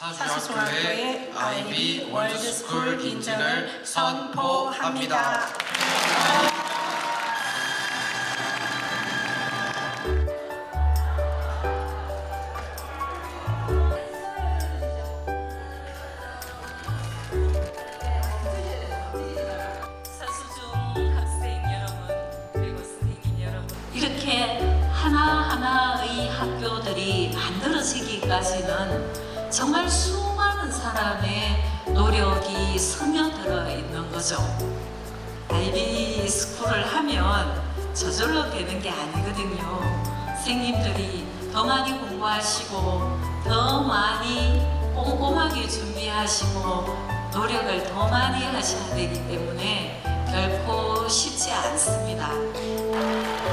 사수중학교의 IB 월드스쿨 인증을 선포합니다. 이렇게 하나하나의 학교들이 만들어지기까지는 정말 수많은 사람의 노력이 스며들어 있는 거죠. IB 스쿨을 하면 저절로 되는 게 아니거든요. 선생님들이 더 많이 공부하시고 더 많이 꼼꼼하게 준비하시고 노력을 더 많이 하셔야 되기 때문에 결코 쉽지 않습니다.